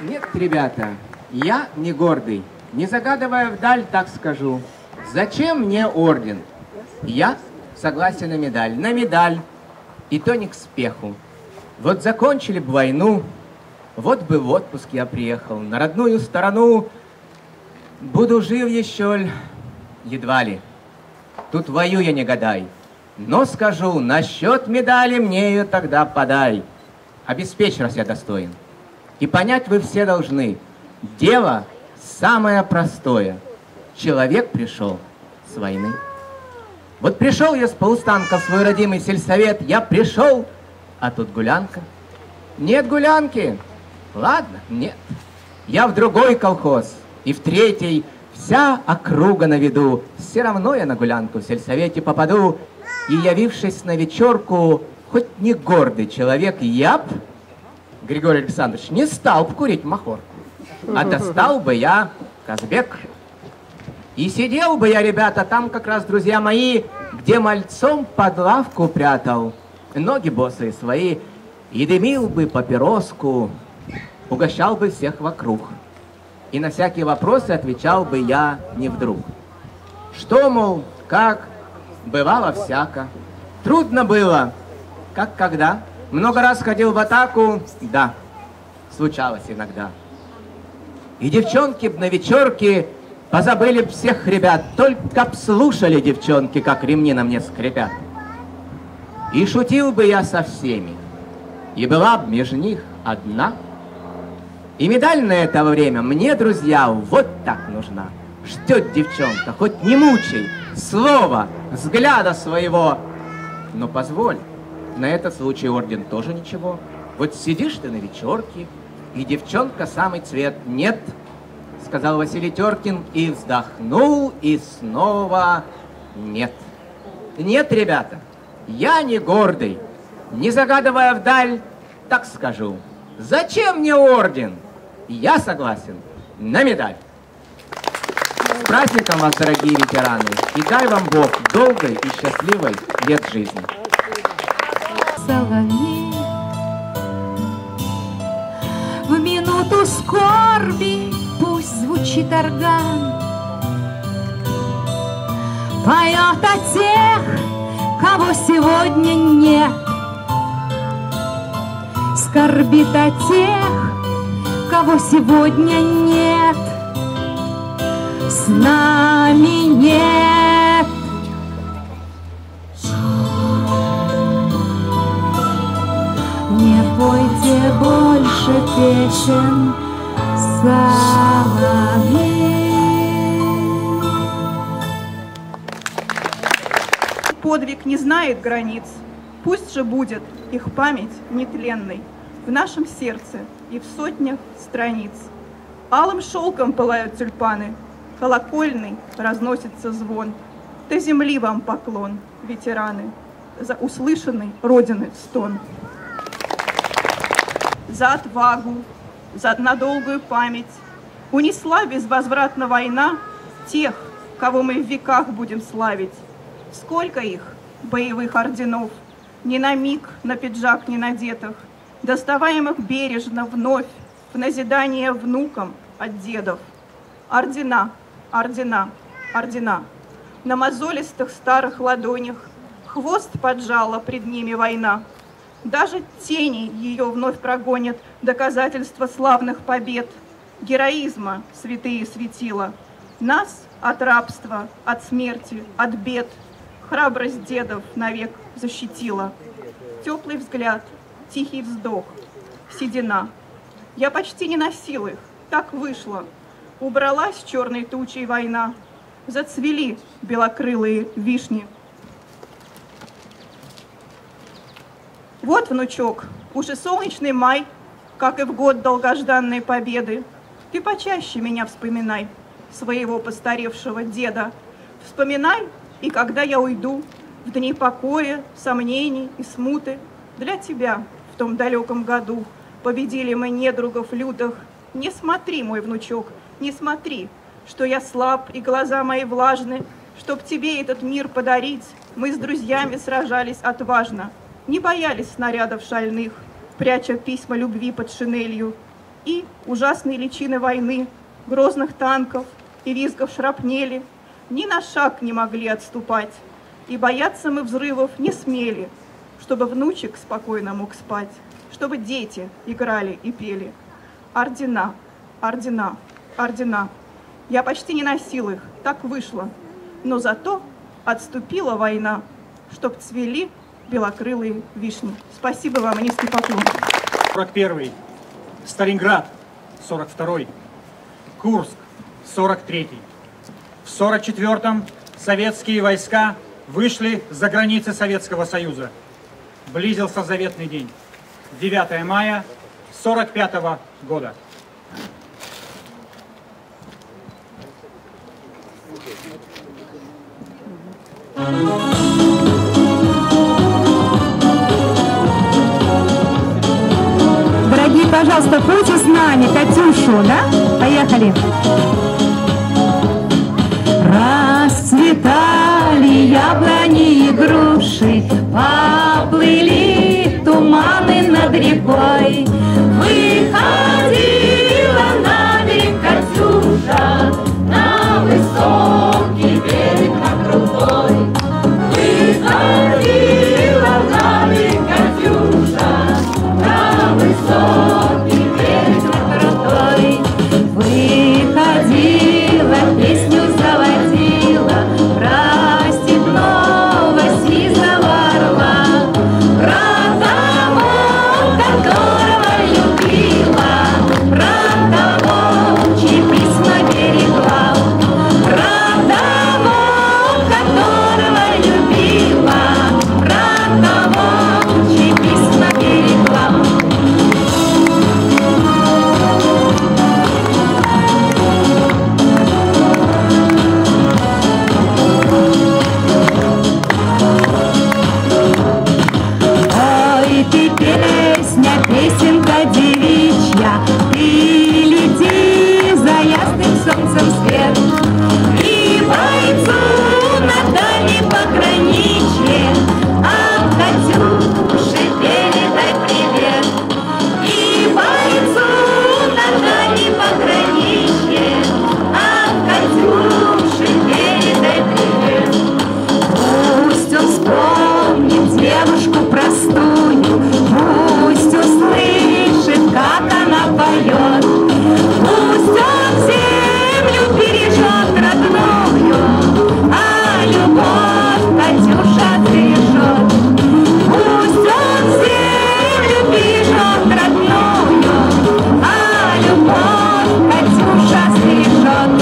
Нет, ребята, я не гордый. Не загадывая вдаль, так скажу. Зачем мне орден? Я согласен на медаль. На медаль. И то не к спеху. Вот закончили бы войну, вот бы в отпуск я приехал. На родную сторону буду жив еще, едва ли. Тут воюя не гадай. Но скажу, насчет медали мне ее тогда подай. Обеспечь, раз я достоин. И понять вы все должны, дело самое простое. Человек пришел с войны. Вот пришел я с полустанка в свой родимый сельсовет, я пришел, а тут гулянка. Нет гулянки? Ладно, нет. Я в другой колхоз, и в третий вся округа на виду. Все равно я на гулянку в сельсовете попаду, и, явившись на вечерку, хоть не гордый человек, я б, Григорий Александрович, не стал бы курить махорку, а достал бы я Казбек. И сидел бы я, ребята, там как раз, друзья мои, где мальцом под лавку прятал ноги босые свои, и дымил бы папироску, угощал бы всех вокруг. И на всякие вопросы отвечал бы я не вдруг. Что, мол, как, бывало всяко. Трудно было, как когда. Много раз ходил в атаку, да, случалось иногда. И девчонки б на вечерке позабыли б всех ребят, только б слушали девчонки, как ремни на мне скрипят. И шутил бы я со всеми, и была б между них одна. И медаль на это время мне, друзья, вот так нужна. Ждет девчонка, хоть не мучай, слова, взгляда своего. Но позволь, на этот случай орден тоже ничего. Вот сидишь ты на вечерке, и девчонка самый цвет. Нет, сказал Василий Теркин, и вздохнул, и снова нет. Нет, ребята, я не гордый, не загадывая вдаль, так скажу. Зачем мне орден? Я согласен на медаль. С праздником вас, дорогие ветераны, и дай вам Бог долгой и счастливой лет жизни. Соловей, в минуту скорби пусть звучит орган, поет о тех, кого сегодня нет, скорбит о тех, кого сегодня нет, с нами нет. Не пойте больше песен, соловей. Подвиг не знает границ, пусть же будет их память нетленной в нашем сердце и в сотнях страниц. Алым шелком пылают тюльпаны, колокольный разносится звон. До земли вам поклон, ветераны, за услышанный Родины стон. За отвагу, на долгую память унесла безвозвратно война тех, кого мы в веках будем славить. Сколько их, боевых орденов, ни на миг на пиджак не надетых, доставаемых бережно вновь в назидание внукам от дедов. Ордена, ордена, ордена. На мозолистых старых ладонях хвост поджала пред ними война. Даже тени ее вновь прогонят доказательства славных побед, героизма святые светила. Нас от рабства, от смерти, от бед храбрость дедов навек защитила. Теплый взгляд, тихий вздох, седина. Я почти не носил их, так вышло. Убралась черной тучей война, зацвели белокрылые вишни. Вот, внучок, уж и солнечный май, как и в год долгожданной победы. Ты почаще меня вспоминай, своего постаревшего деда. Вспоминай, и когда я уйду, в дни покоя, сомнений и смуты, для тебя в том далеком году победили мы недругов лютых. Не смотри, мой внучок, не смотри, что я слаб и глаза мои влажны. Чтоб тебе этот мир подарить, мы с друзьями сражались отважно. Не боялись снарядов шальных, пряча письма любви под шинелью. И ужасные личины войны, грозных танков и визгов шрапнели ни на шаг не могли отступать, и бояться мы взрывов не смели, чтобы внучек спокойно мог спать, чтобы дети играли и пели. Ордена, ордена, ордена. Я почти не носил их, так вышло, но зато отступила война, чтоб цвели белокрылые вишни. Спасибо вам и низкий поклон. 41-й, Сталинград, 42-й, Курск, 43-й. В 44-м советские войска вышли за границы Советского Союза. Близился заветный день, 9 мая 45-го года. Дорогие, пожалуйста, пойте с нами Катюшу, да? Поехали. Расцветали яблони и груши, поплыли туманы над рекой. Выходила на берег Катюша, на высокий берег, на крутой. Выходила на берег Катюша, на высокий берег, на крутой. Выходила, песню заводила про степного сизого орла, про того, которого любила, про того, чьи письма берегла, про того, которого любила, про того, чьи письма берегла. Ой, ты песня, песенка девичья, ты лети за ясным солнцем свет. И бойцу на дальнем пограничье от Катюши передай привет. И бойцу на дальнем пограничье от Катюши передай привет. Пусть он вспомнит девушку простую, пусть услышит, как она поет. Пусть он землю бережет родную, а любовь Катюша бережет. Пусть он землю бережет родную, а любовь Катюша бережет.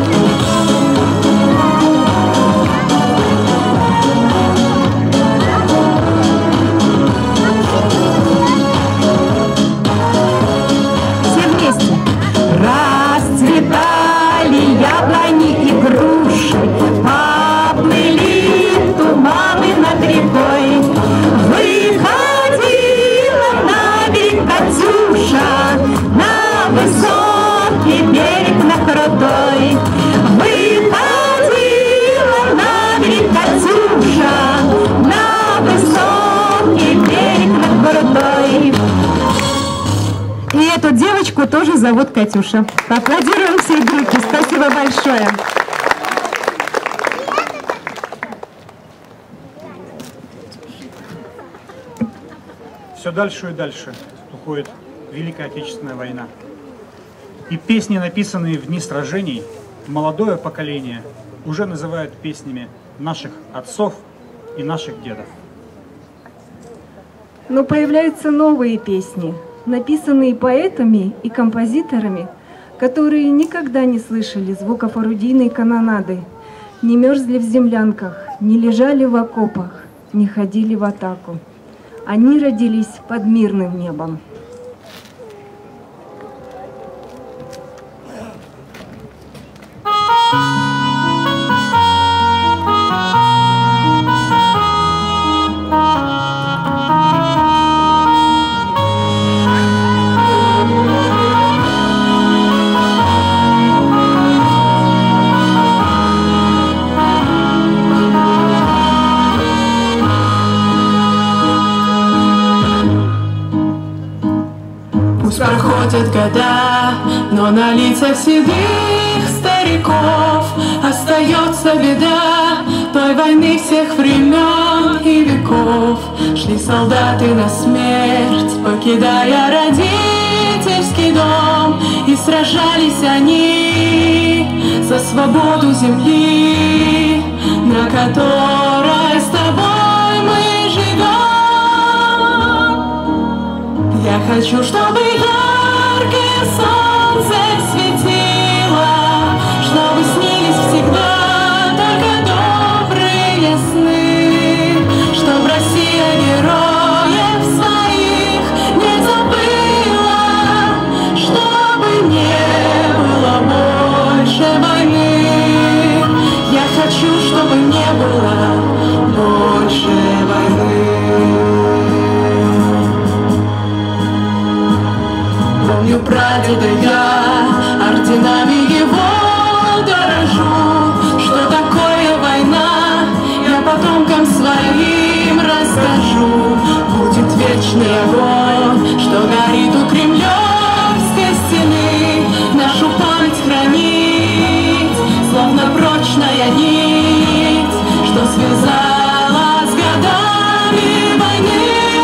Все вместе. Расцветали яблони и груши, поплыли туманы над рекой. Выходила на берег Катюша, на высокий берег, на крутой. Выходила на берег Катюша, на высокий берег, на крутой. И эту девочку тоже зовут Катюша. Поаплодируем всей группе. Спасибо большое. Все дальше и дальше уходит Великая Отечественная война. И песни, написанные в дни сражений, молодое поколение уже называют песнями наших отцов и наших дедов. Но появляются новые песни, написанные поэтами и композиторами, которые никогда не слышали звуков орудийной канонады, не мерзли в землянках, не лежали в окопах, не ходили в атаку. Они родились под мирным небом. проходят года, но на лицах седых стариков остается беда той войны всех времен и веков. Шли солдаты на смерть, покидая родительский дом, и сражались они за свободу земли, на которой с тобой мы живем. Я хочу, чтобы яркое солнце светило, чтобы снились всегда только добрые сны, чтоб Россия героев своих не забыла, чтобы не было больше войны. Я хочу, чтобы не было больше войны. Помню прадеда я, орденами его дорожу. Что такое война, я потомкам своим расскажу. Будет вечный огонь, что горит у Кремлевской стены, нашу память хранить, словно прочная нить, что связала с годами войны.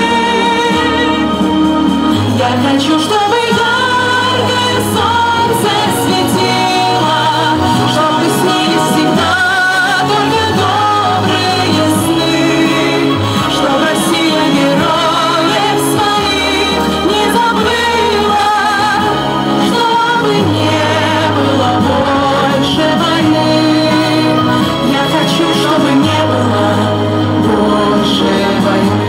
Я хочу, чтобы яркое солнце светило, чтобы снились всегда только добрые сны, чтоб Россия героев своих не забыла, чтобы не было больше войны. Я хочу, чтобы не было больше войны.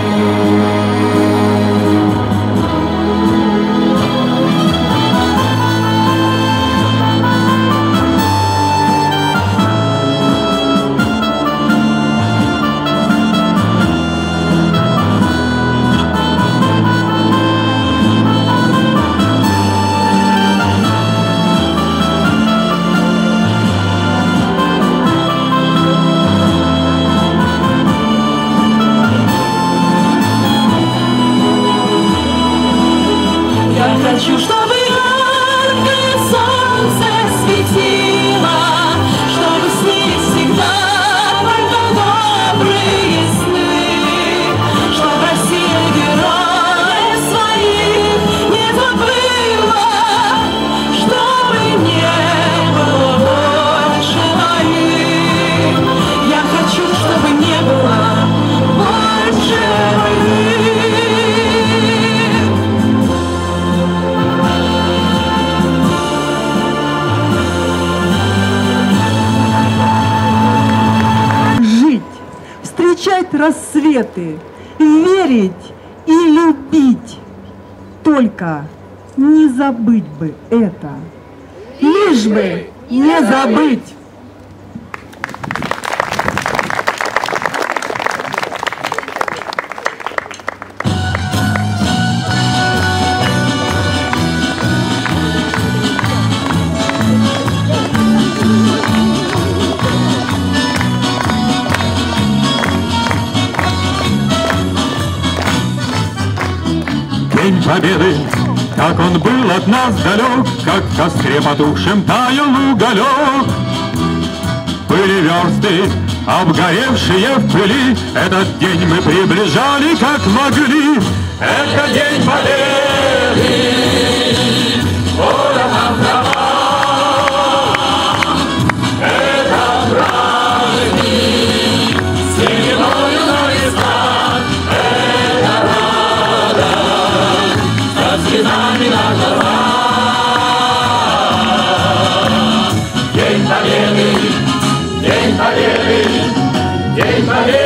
Я хочу, чтобы яркое солнце светило, чтобы снились всегда только добрые сны, чтоб Россия героев своих не забыла, чтобы не было больше войны. Я хочу, чтобы не было больше войны. Встречать рассветы, верить и любить. Только не забыть бы это, лишь бы не забыть. День Победы, как он был от нас далек, как в костре потухшем таял уголек. Были версты, обгоревшие в пыли, этот день мы приближали как могли. Это День Победы, воля нам дала. Это праздник, сединою на висках. Это радость, со слезами на глазах. День Победы, День Победы, День Победы.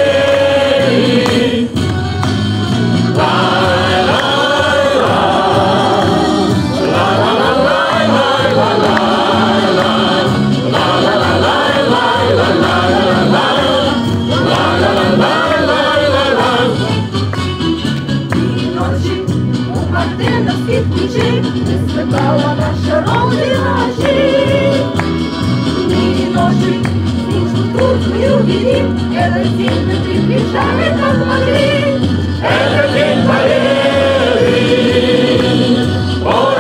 Высыпала наша Родина жить. Дни и ночи, службу трудную вели, этот день мы приближали, как могли. Это День Победы.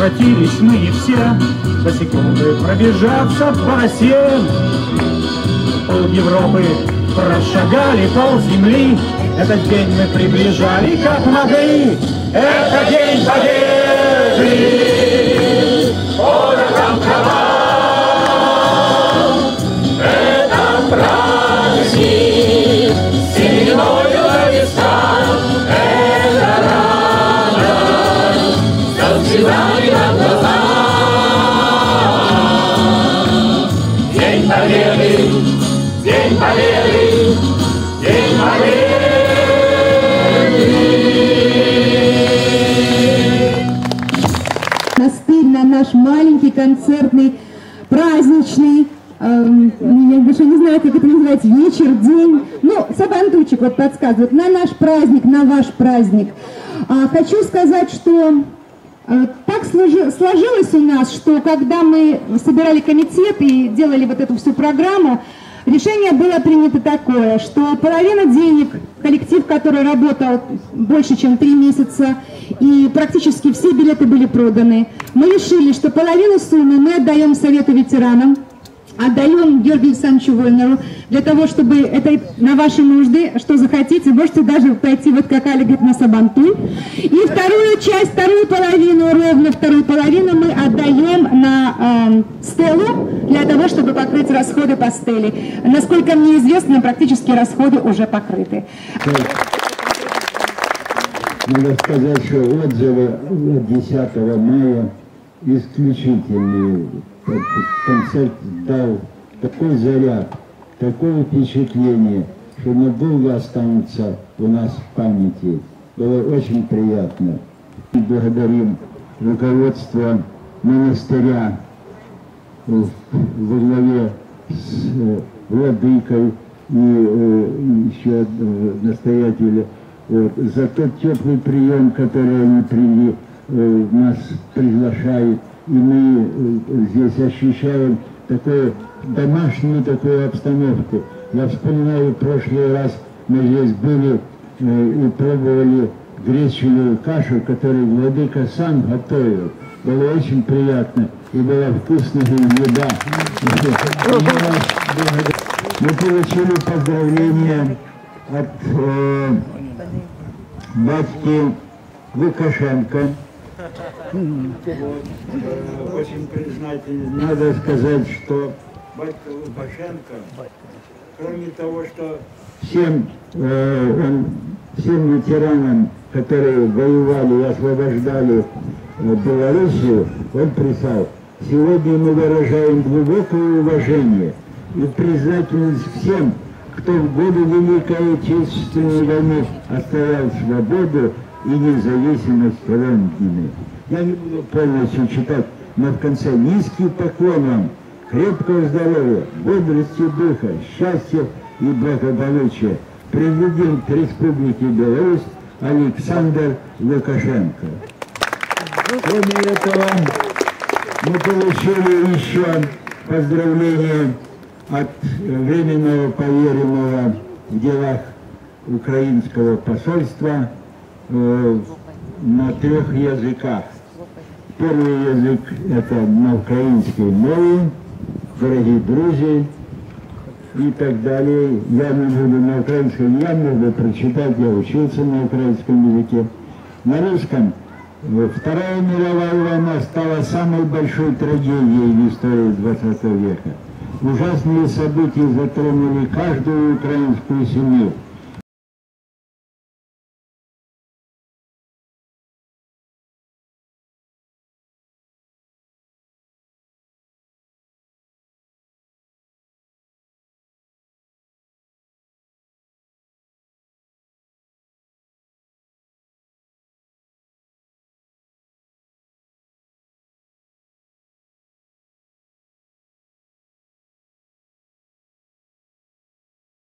возвратились мы не все, босиком бы пробежаться по росе. Пол Европы прошагали, пол земли, этот день мы приближали, как могли. Это день победы, порохом кровав. Это праздник, сединою на висках. Это радость, со слезами на глазах. День победы, день победы, день победы. На наш маленький концертный, праздничный, я даже не знаю, как это называется, вечер, день. Ну, Сабантуйчик вот подсказывает, на наш праздник, на ваш праздник. Хочу сказать, что так сложилось у нас, что когда мы собирали комитет и делали вот эту всю программу, решение было принято такое, что половина денег, коллектив, который работал больше, чем 3 месяца, и практически все билеты были проданы, мы решили, что половину суммы мы отдаем Совету ветеранам, отдаем Георгию Александровичу Вольнеру, для того, чтобы это на ваши нужды, что захотите, можете даже пойти, вот как Аля говорит, на Сабантуй. И вторую часть, вторую половину, ровно вторую половину мы отдаем на стелу, для того, чтобы покрыть расходы по стеле. Насколько мне известно, практически расходы уже покрыты. Надо сказать, что отзывы 10 мая исключительные. Концерт дал такой заряд, такое впечатление, что надолго останется у нас в памяти. Было очень приятно. Благодарим руководство монастыря во главе с владыкой и еще настоятеля за тот теплый прием, который они нас приглашают. И мы здесь ощущаем такую домашнюю такую обстановку. Я вспоминаю, в прошлый раз мы здесь были и пробовали гречневую кашу, которую владыка сам готовил. Было очень приятно и была вкусная еда. Мы получили поздравления от батьки Лукашенко. Очень признательно. Надо сказать, что батька Лукашенко, кроме того, что всем ветеранам, которые воевали и освобождали Белоруссию, он писал: сегодня мы выражаем глубокое уважение и признательность всем, кто в годы Великой Отечественной войны оставлял свободу и независимость Родины. Я не буду полностью читать, но в конце низкий поклон вам, крепкого здоровья, бодрости духа, счастья и благополучия. Президент Республики Беларусь Александр Лукашенко. Кроме этого, мы получили еще поздравления от временного поверенного в делах украинского посольства на 3 языках. Первый язык это на украинской мове, дорогие друзья, и так далее. Я не буду на украинском, я могу прочитать, я учился на украинском языке. На русском: Вторая мировая война стала самой большой трагедией в истории 20 века. Ужасные события затронули каждую украинскую семью.